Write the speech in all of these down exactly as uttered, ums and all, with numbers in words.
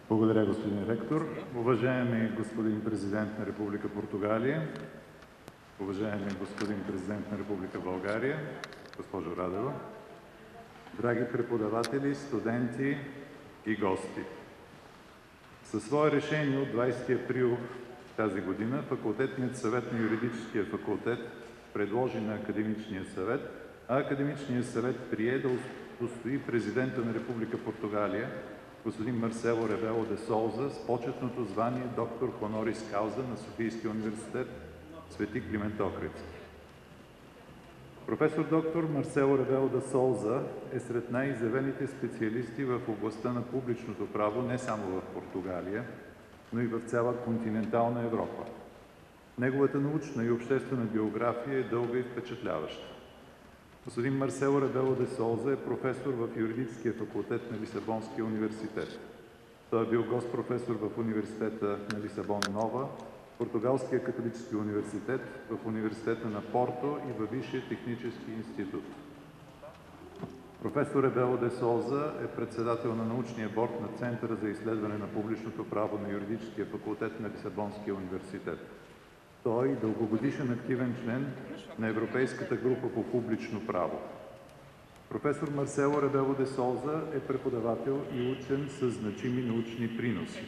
Благодаря, господин ректор. Уважаеми господин президент на Република Португалия, уважаеми господин президент на Република България, госпожо Радева, драги преподаватели, студенти и гости! Със свое решение от двадесети април тази година Факултетният съвет на Юридическия факултет предложи на Академичния съвет, а Академичният съвет прие да удостои президента на Република Португалия господин Марсело Ребело де Соуза с почетното звание доктор хонорис кауза на Софийския университет Свети Климент Охридски. Професор доктор Марсело Ребело де Соуза е сред най-изявените специалисти в областта на публичното право не само в Португалия, но и в цяла континентална Европа. Неговата научна и обществена биография е дълга и впечатляваща. Господин Марсело Ребело де Соуза е професор в Юридическия факултет на Лисабонския университет. Той е бил гост-професор в Университета на Лисабон Нова, Португалския католически университет, в Университета на Порто и във Висшия технически институт. Професор Ребело де Соуза е председател на научния борд на Центъра за изследване на публичното право на Юридическия факултет на Лисабонския университет. Той е дългогодишен активен член на Европейската група по публично право. Професор Марсело Ребело де Соуза е преподавател и учен с значими научни приноси.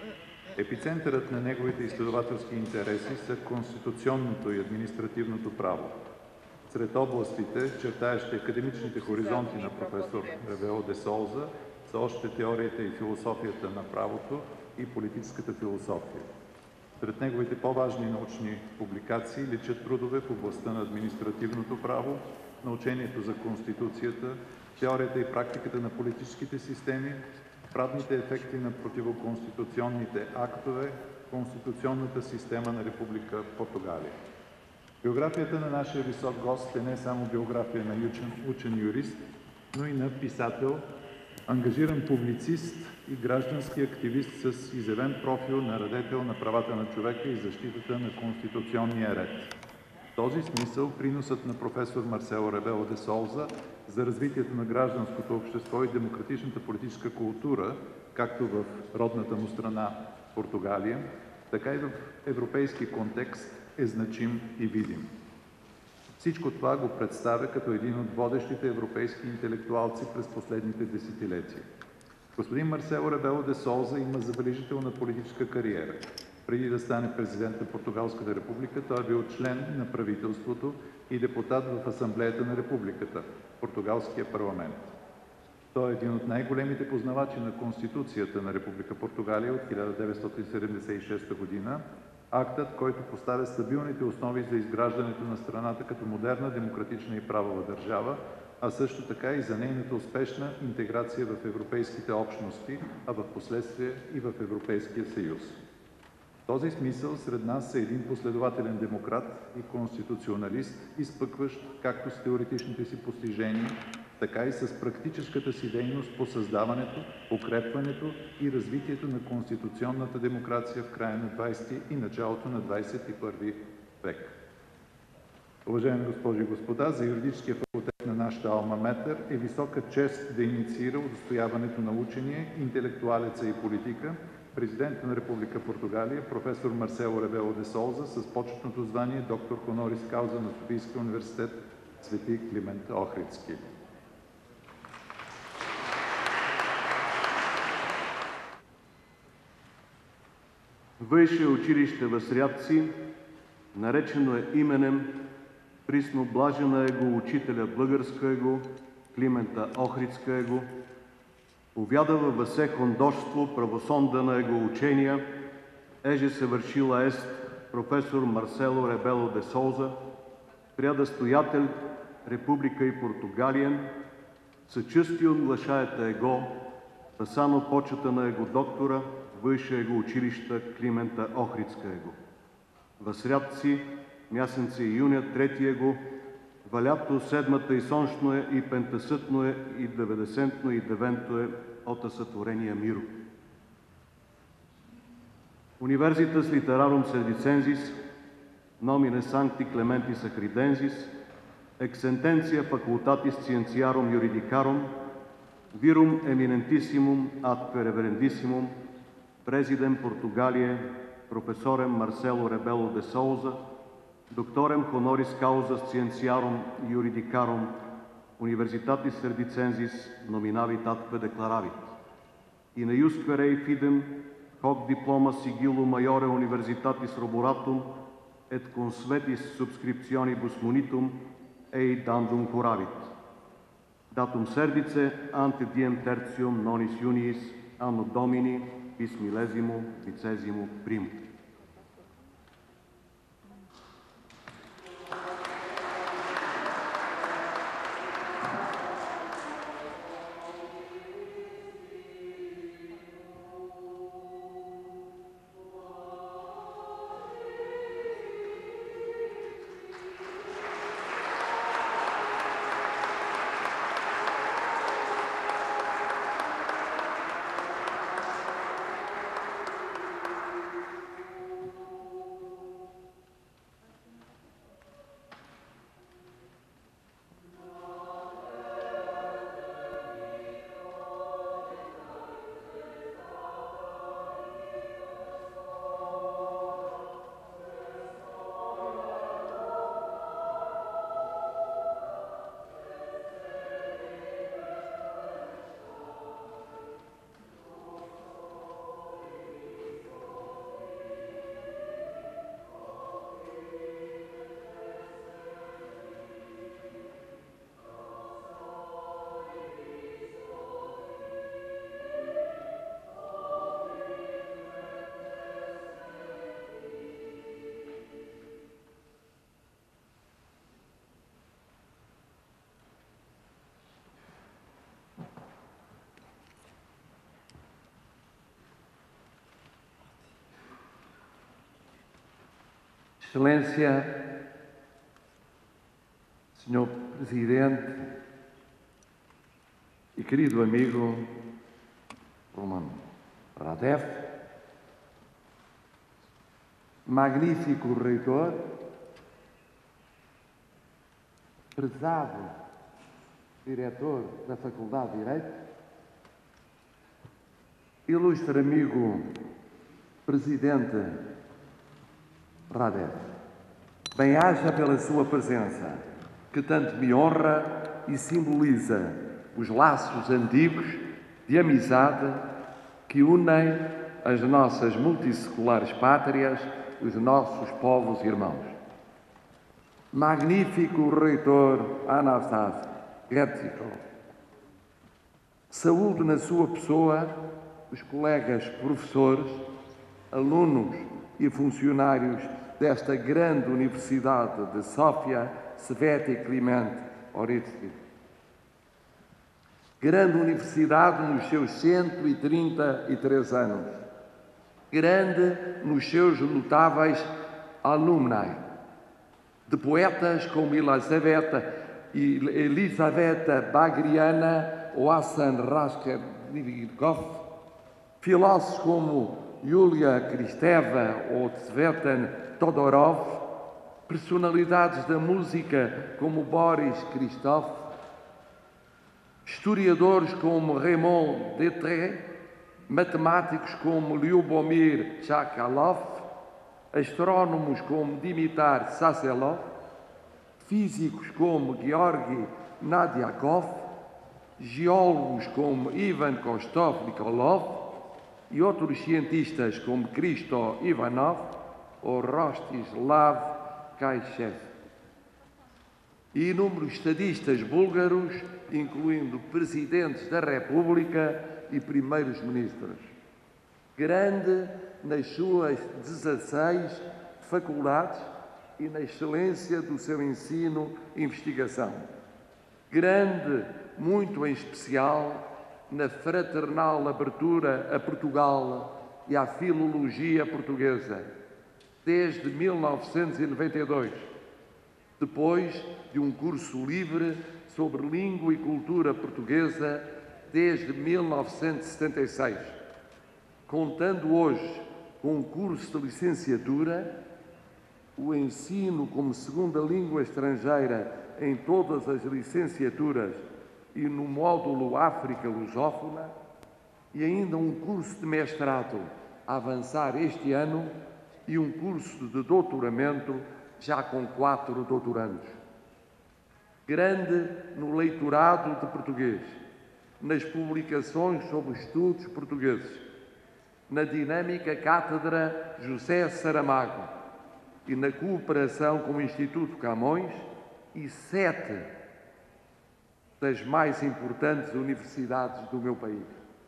Епицентърът на неговите изследователски интереси са конституционното и административното право. Сред областите, чертаещи академичните хоризонти на професор Ребело де Соуза, са още теорията и философията на правото и политическата философия. Сред неговите по-важни научни публикации личат трудове в областта на административното право, на учението за Конституцията, теорията и практиката на политическите системи, правните ефекти на противоконституционните актове, конституционната система на Република Португалия. Биографията на нашия висок гост е не само биография на учен, учен юрист, но и на писател, ангажиран публицист и граждански активист с изявен профил на радетел на правата на човека и защитата на конституционния ред. В този смисъл приносът на професор Марсело Ребело де Соуза за развитието на гражданското общество и демократичната политическа култура, както в родната му страна Португалия, така и в европейски контекст, е значим и видим. Всичко това го представя като един от водещите европейски интелектуалци през последните десетилетия. Господин Марсело Ребело де Соуза има забележителна политическа кариера. Преди да стане президент на Португалската република, той е бил член на правителството и депутат в Асамблеята на републиката, португалския парламент. Той е един от най-големите познавачи на Конституцията на Република Португалия от хиляда деветстотин седемдесет и шеста година, актът, който поставя стабилните основи за изграждането на страната като модерна, демократична и правова държава, а също така и за нейната успешна интеграция в европейските общности, а в последствие и в Европейския съюз. В този смисъл сред нас е един последователен демократ и конституционалист, изпъкващ както с теоретичните си постижения, така и с практическата си дейност по създаването, укрепването и развитието на конституционната демокрация в края на двадесети и началото на двадесет и първи век. Уважаеми госпожи и господа, за юридическия факултет на нашата алма матер е висока чест да инициира удостояването на учения, интелектуалеца и политика, президента на Република Португалия, професор Марсело Ребело де Соуза с почетното звание доктор хонорис кауза на Софийския университет Свети Климент Охридски. Висше училище в Срядци, наречено е именем присно блажена его учителя българска его, Климента Охридска его, повядава въсе хондоштво правосонда на его учения, еже се вършила ест професор Марсело Ребело де Соуза, предстоятел Република и Португалия, съчувствием глашаята его, пасано почета на его доктора, Висше его училища Климента Охридска его. В Срядци, мясенце июня, трети его, валято седмата и соншно е и пентасътно е и деветдесетно и девето е ота сътворения миру. Universitas literarum sedicензис, nomine sancti Clementis Achridensis, ex sententia facultatis scientiarum juridicarum, virum eminentissimum ad per reverendissimum Президент Португалия, profesorem Marcelo Rebelo de Sousa, doctorem honoris causa scientiarum juridicarum Universitatis Cerdicensis nominavit atque declaravit. In eiusque rei fidem hoc diploma sigillo maiore Universitatis Roboratum et consuetis subscriptionibus munitum ei dandum curavit. Datum Cerdice ante diem tertium nonis juniis anno Domini bis millesimo vicesimo primo. Excelência, senhor Presidente e querido amigo Roman Radev, magnífico reitor, prezado diretor da Faculdade de Direito, ilustre amigo Presidente Radev, bem-aja pela sua presença, que tanto me honra e simboliza os laços antigos de amizade que unem as nossas multisseculares pátrias, os nossos povos irmãos. Magnífico reitor Anastas Gertzikov, saúdo na sua pessoa os colegas professores, alunos e funcionários desta grande Universidade de Sofia, Sveti Kliment Oritsky. Grande universidade nos seus cento e trinta e três anos. Grande nos seus notáveis alumni. De poetas como Elisaveta, Elisaveta Bagriana ou Hassan Raskolnikov, filósofos como Yulia Kristeva ou Tsvetan Todorov, personalidades da música como Boris Christoph, historiadores como Raymond Detré, matemáticos como Lyubomir Chakalov, astrónomos como Dimitar Sasselov, físicos como Georgi Nadiakov, geólogos como Ivan Kostov-Nikolov e outros cientistas como Kristo Ivanov ou Rostislav Kayshev. E inúmeros estadistas búlgaros, incluindo presidentes da República e primeiros ministros. Grande nas suas dezasseis faculdades e na excelência do seu ensino e investigação. Grande, muito em especial, na fraternal abertura a Portugal e à filologia portuguesa, desde mil novecentos e noventa e dois, depois de um curso livre sobre língua e cultura portuguesa desde mil novecentos e setenta e seis, contando hoje com um curso de licenciatura, o ensino como segunda língua estrangeira em todas as licenciaturas e no módulo África lusófona, e ainda um curso de mestrado a avançar este ano e um curso de doutoramento já com quatro doutorandos. Grande no leitorado de português, nas publicações sobre estudos portugueses, na dinâmica Cátedra José Saramago e na cooperação com o Instituto Camões e sete das mais importantes universidades do meu país.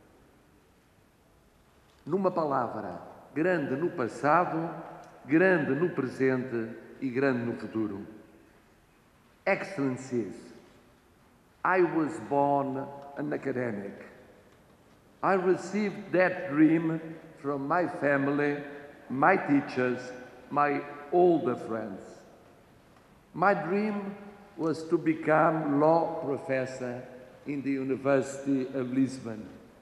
Numa palavra, grande no passado, grande no presente e grande no futuro. Excellencies, I was born an academic. I received that dream from my family, my teachers, my older friends. My dream was to become law professor in the University of Lisbon,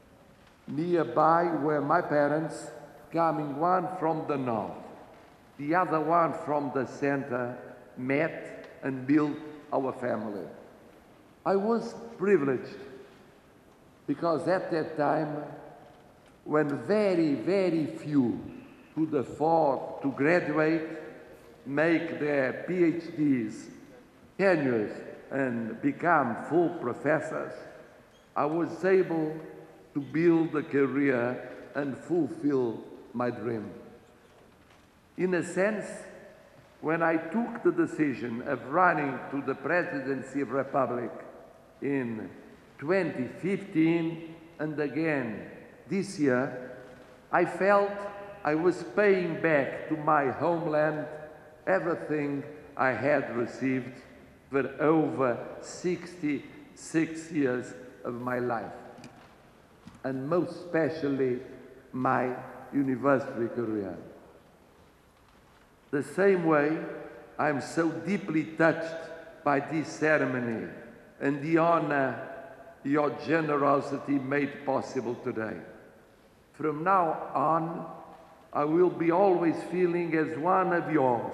nearby where my parents, coming one from the north, the other one from the center, met and built our family. I was privileged because at that time, when very, very few could afford to graduate, make their PhDs, tenures, and become full professors, I was able to build a career and fulfill my dream. In a sense, when I took the decision of running to the presidency of the Republic in twenty fifteen and again this year, I felt I was paying back to my homeland everything I had received for over sixty-six years of my life, and most especially my university career. The same way, I'm so deeply touched by this ceremony and the honor your generosity made possible today. From now on, I will be always feeling as one of yours,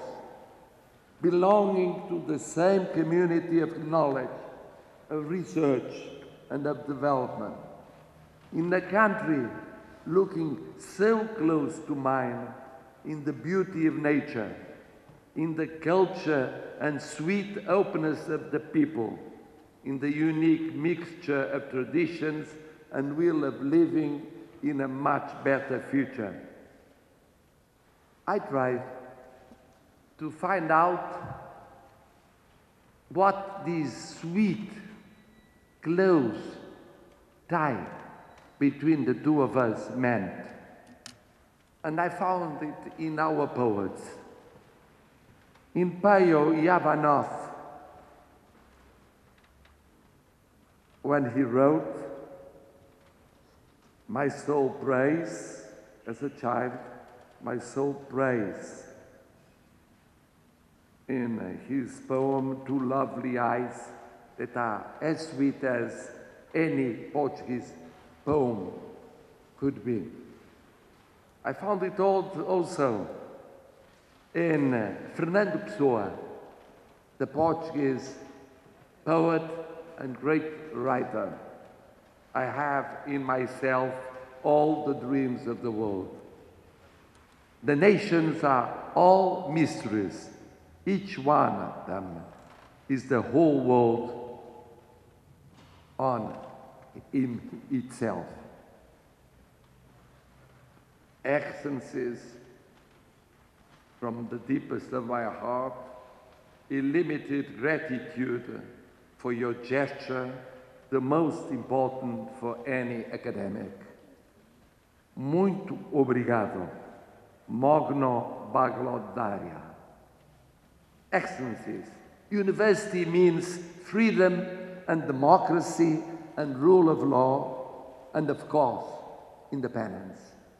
belonging to the same community of knowledge, of research, and of development. In a country looking so close to mine, in the beauty of nature, in the culture and sweet openness of the people, in the unique mixture of traditions and will of living in a much better future. I tried to find out what this sweet, close tie between the two of us meant. And I found it in our poets. In Payo Ivanov, when he wrote, "My soul prays," as a child, my soul prays. In his poem, Two Lovely Eyes, that are as sweet as any Portuguese poem could be. I found it also in uh, Fernando Pessoa, the Portuguese poet and great writer. I have in myself all the dreams of the world. The nations are all mysteries. Each one of them is the whole world on in itself. Excellencies, from the deepest of my heart, illimited gratitude for your gesture, the most important for any academic. Muito obrigado. Mogno Baglodaria. Excellencies, university means freedom and democracy and rule of law and, of course, independence.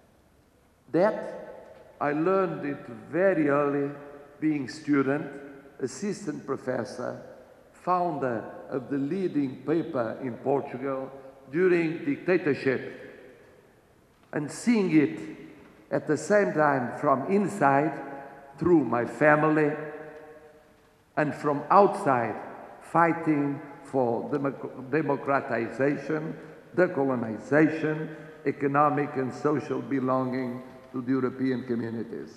That I learned it very early, being student, assistant professor, founder of the leading paper in Portugal during dictatorship, and seeing it at the same time from inside through my family and from outside fighting for democratization, decolonization, economic and social belonging to the European communities.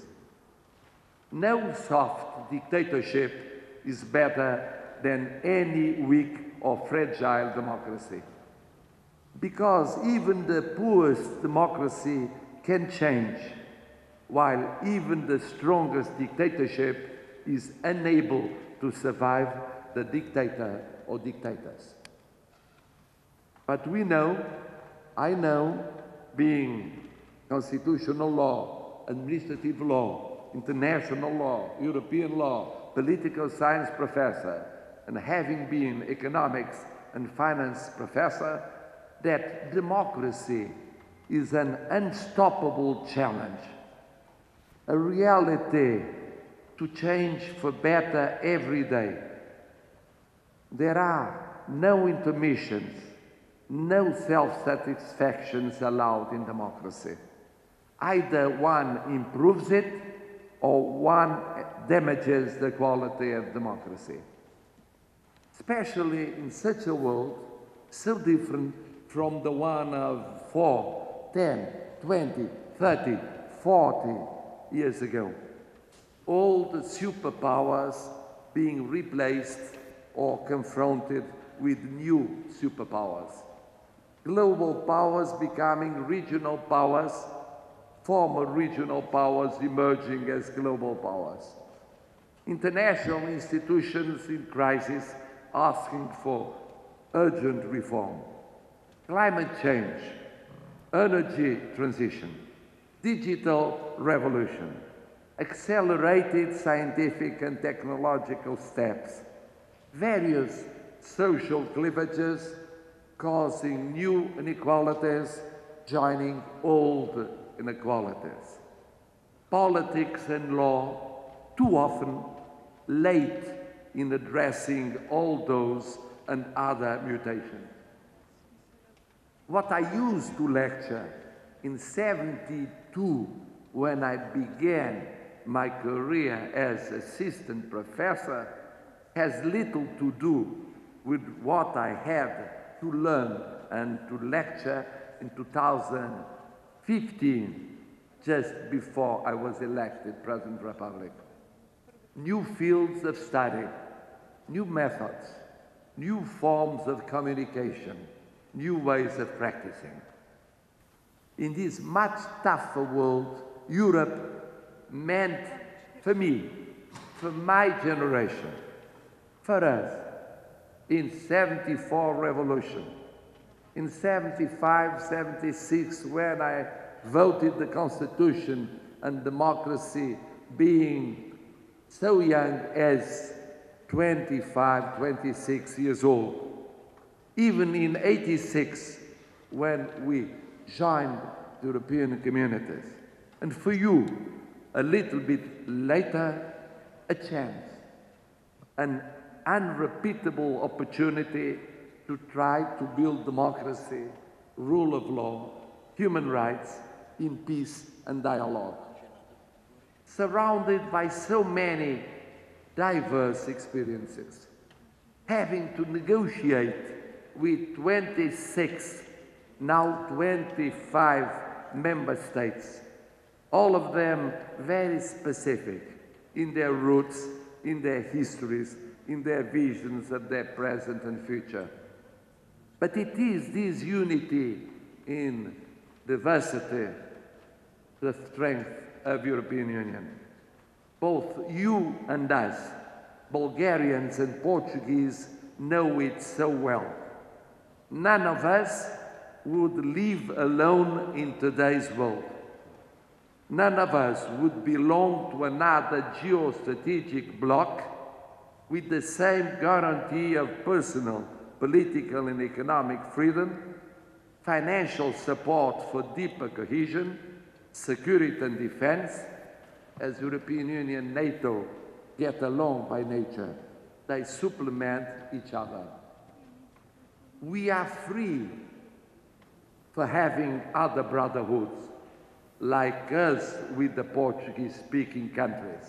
No soft dictatorship is better than any weak or fragile democracy. Because even the poorest democracy can change, while even the strongest dictatorship is unable to survive the dictator or dictators. But we know, I know, being constitutional law, administrative law, international law, European law, political science professor, and having been economics and finance professor, that democracy is an unstoppable challenge, a reality to change for better every day. There are no intermissions, no self-satisfactions allowed in democracy. Either one improves it or one damages the quality of democracy. Especially in such a world so different from the one of four, ten, twenty, thirty, forty years ago. All the superpowers being replaced or confronted with new superpowers. Global powers becoming regional powers, former regional powers emerging as global powers. International institutions in crisis asking for urgent reform. Climate change, energy transition, digital revolution, accelerated scientific and technological steps, various social cleavages causing new inequalities, joining old inequalities. Politics and law, too often late in addressing all those and other mutations. What I used to lecture in seventy-two, when I began my career as assistant professor, has little to do with what I had to learn and to lecture in two thousand fifteen, just before I was elected President of the Republic. New fields of study, new methods, new forms of communication, new ways of practicing. In this much tougher world, Europe meant, for me, for my generation, for us, in seventy-four revolution, in seventy-five, seventy-six, when I voted the Constitution and democracy being so young as twenty-five, twenty-six years old. Even in eighty-six, when we joined the European communities. And for you, a little bit later, a chance, an unrepeatable opportunity to try to build democracy, rule of law, human rights in peace and dialogue. Surrounded by so many diverse experiences, having to negotiate with twenty-six, now twenty-five member states, all of them very specific in their roots, in their histories, in their visions of their present and future. But it is this unity in diversity, the strength of European Union. Both you and us, Bulgarians and Portuguese, know it so well. None of us would live alone in today's world. None of us would belong to another geostrategic bloc with the same guarantee of personal, political and economic freedom, financial support for deeper cohesion, security and defense, as European Union and NATO get along by nature. They supplement each other. We are free for having other brotherhoods, like us with the Portuguese-speaking countries,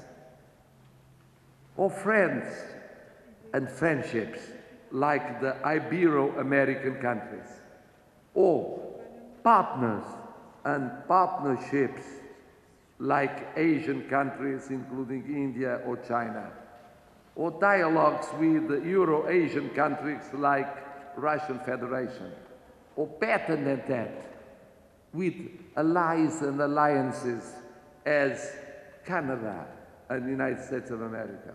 or friends and friendships like the Ibero-American countries, or partners and partnerships like Asian countries, including India or China, or dialogues with Euro-Asian countries like Russian Federation, or better than that, with allies and alliances as Canada and the United States of America.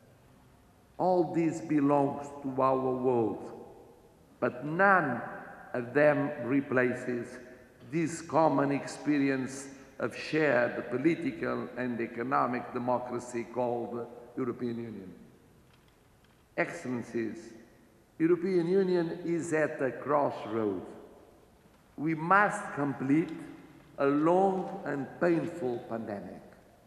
All this belongs to our world, but none of them replaces this common experience of shared political and economic democracy called European Union. Excellencies, European Union is at a crossroads. We must complete a long and painful pandemic.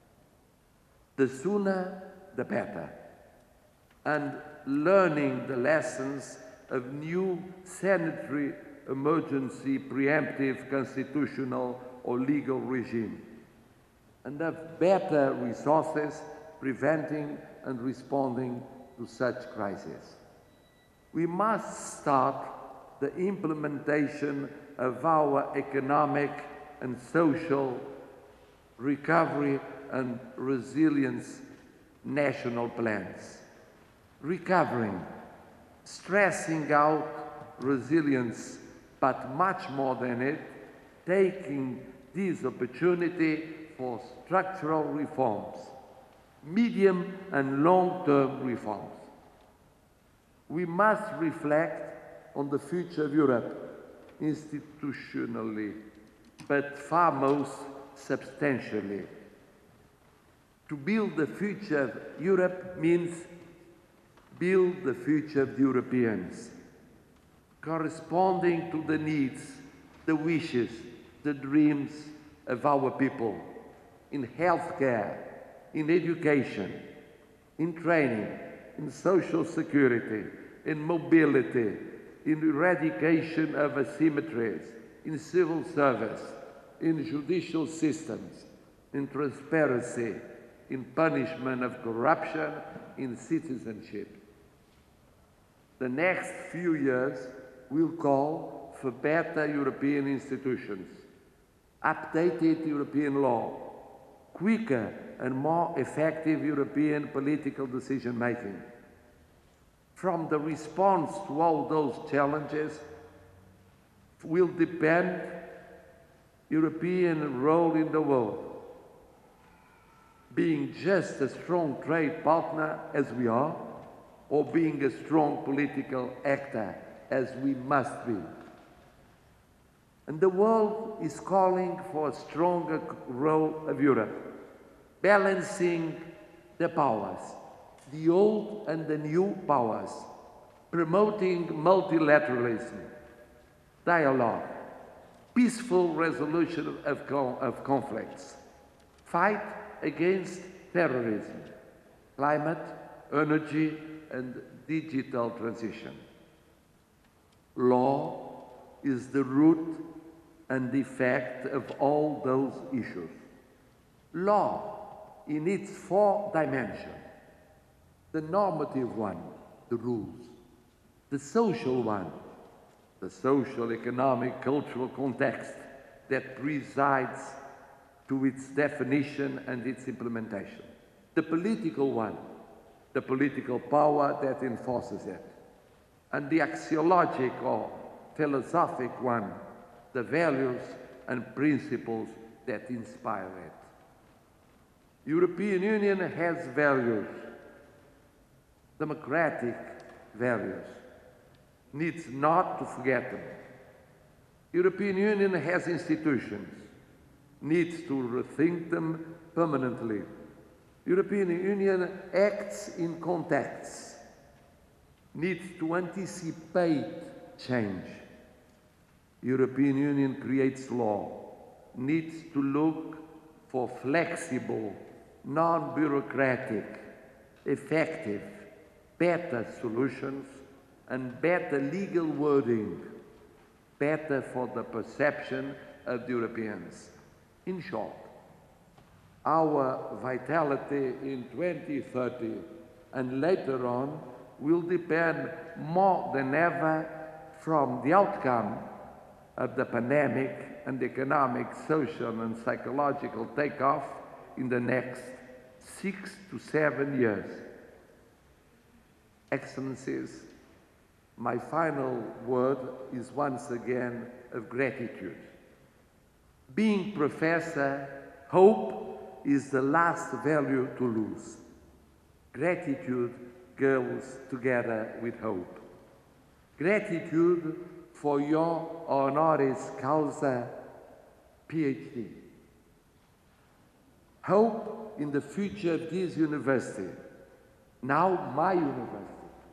The sooner, the better. And learning the lessons of new sanitary emergency preemptive constitutional or legal regime, and of better resources preventing and responding to such crises. We must start the implementation of our economic and social recovery and resilience national plans. Recovering, stressing out resilience, but much more than it, taking this opportunity for structural reforms, medium and long-term reforms. We must reflect on the future of Europe institutionally, but far most substantially. To build the future of Europe means build the future of the Europeans, corresponding to the needs, the wishes, the dreams of our people in healthcare, in education, in training, in social security, in mobility, in eradication of asymmetries, in civil service, in judicial systems, in transparency, in punishment of corruption, in citizenship. The next few years will call for better European institutions, updated European law, quicker and more effective European political decision-making. From the response to all those challenges will depend European role in the world, being just a strong trade partner as we are, or being a strong political actor as we must be. And the world is calling for a stronger role of Europe, balancing the powers, the old and the new powers, promoting multilateralism, dialogue, peaceful resolution of, con of conflicts, fight against terrorism, climate, energy, and digital transition. Law is the root and effect of all those issues. Law in its four dimensions: the normative one, the rules; the social one, the social, economic, cultural context that presides to its definition and its implementation; the political one, the political power that enforces it; and the axiologic or philosophic one, the values and principles that inspire it. European Union has values, democratic values, needs not to forget them. European Union has institutions, needs to rethink them permanently. European Union acts in contexts, needs to anticipate change. European Union creates law, needs to look for flexible, non-bureaucratic, effective, better solutions and better legal wording, better for the perception of the Europeans. In short, our vitality in twenty thirty and later on will depend more than ever from the outcome of the pandemic and the economic, social and psychological takeoff in the next six to seven years. Excellencies, my final word is once again of gratitude. Being professor, hope is the last value to lose. Gratitude goes together with hope. Gratitude for your honoris causa PhD. Hope in the future of this university, now my university.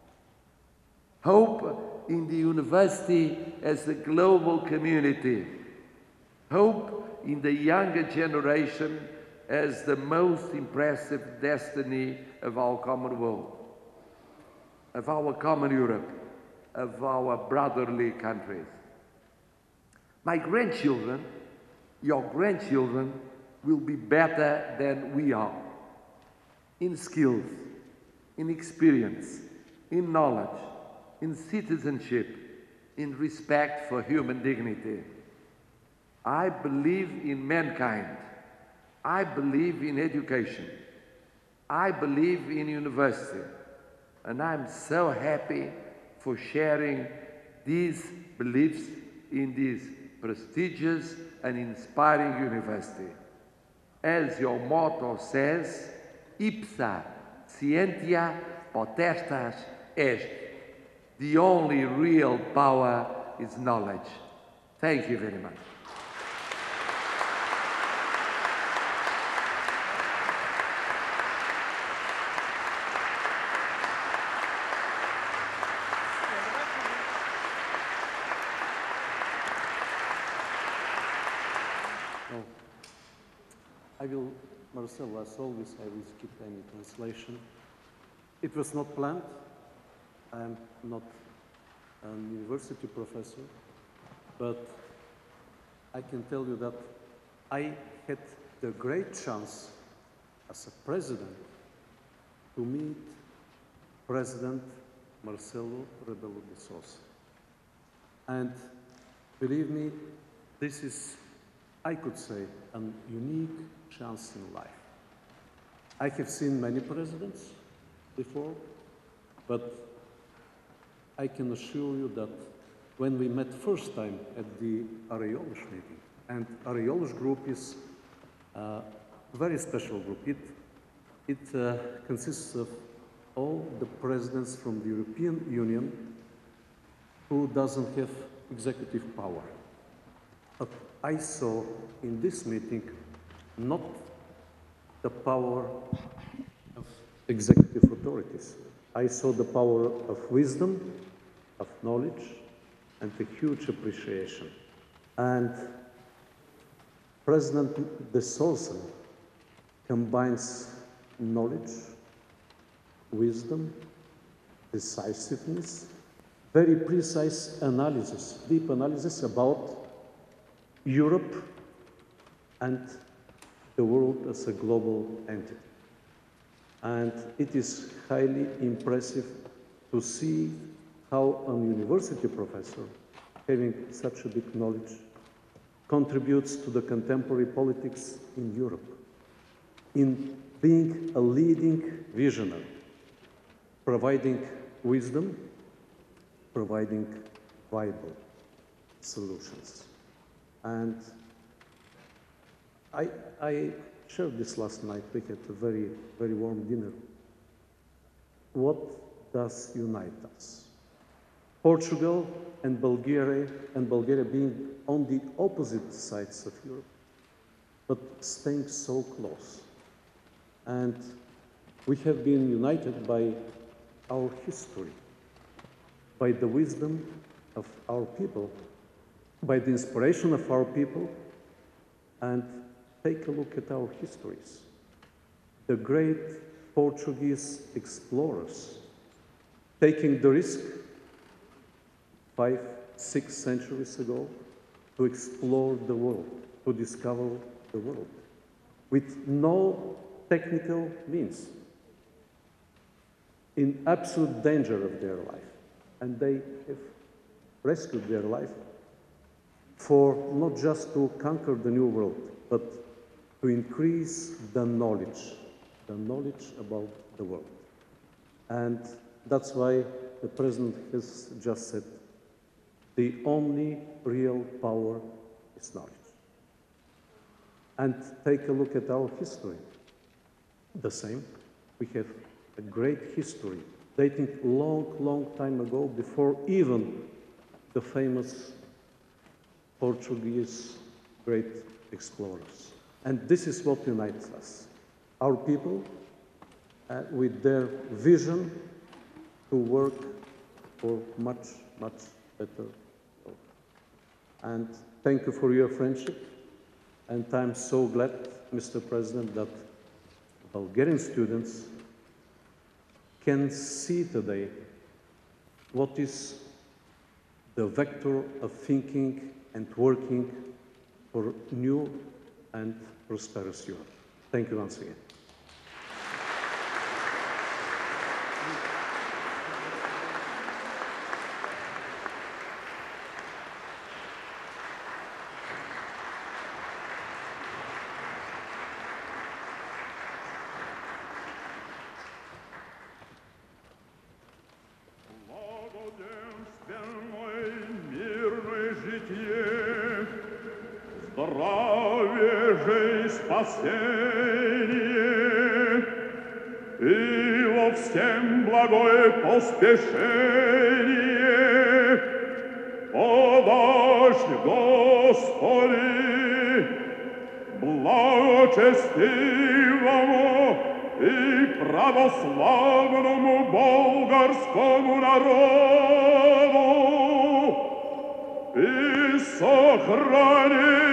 Hope in the university as a global community. Hope in the younger generation as the most impressive destiny of our common world, of our common Europe, of our brotherly countries. My grandchildren, your grandchildren, will be better than we are in skills, in experience, in knowledge, in citizenship, in respect for human dignity. I believe in mankind. I believe in education. I believe in university. And I'm so happy for sharing these beliefs in this prestigious and inspiring university. As your motto says, ipsa scientia potestas est. The only real power is knowledge. Thank you very much. I will, Marcelo, as always, I will skip any translation. It was not planned. I am not an university professor, but I can tell you that I had the great chance as a president to meet President Marcelo Rebelo de Sousa. And believe me, this is, I could say, a unique chance in life. I have seen many presidents before, but I can assure you that when we met first time at the Areolos meeting, and Areolos group is a very special group. It, it uh, consists of all the presidents from the European Union who doesn't have executive power. But I saw in this meeting not the power of executive authorities. I saw the power of wisdom, of knowledge, and a huge appreciation. And President de Sousa combines knowledge, wisdom, decisiveness, very precise analysis, deep analysis about Europe and the world as a global entity. And it is highly impressive to see how a university professor, having such a big knowledge, contributes to the contemporary politics in Europe, in being a leading visionary, providing wisdom, providing viable solutions. And I, I shared this last night. We had a very, very warm dinner. What does unite us? Portugal and Bulgaria, and Bulgaria being on the opposite sides of Europe, but staying so close. And we have been united by our history, by the wisdom of our people, by the inspiration of our people. And take a look at our histories. The great Portuguese explorers taking the risk five, six centuries ago to explore the world, to discover the world, with no technical means, in absolute danger of their life. And they have rescued their life for not just to conquer the new world, but to increase the knowledge, the knowledge about the world. And that's why the President has just said, the only real power is knowledge. And take a look at our history. The same, we have a great history dating long, long time ago, before even the famous Portuguese great explorers. And this is what unites us. Our people, uh, with their vision to work for much, much better world. And thank you for your friendship. And I'm so glad, Mister President, that Bulgarian students can see today what is the vector of thinking and working for new and prosperous Europe. Thank you once again. Здравие же и спасение, и во всем благое поспешение подашь, Господи, благочестивому и православному болгарскому народу и сохрани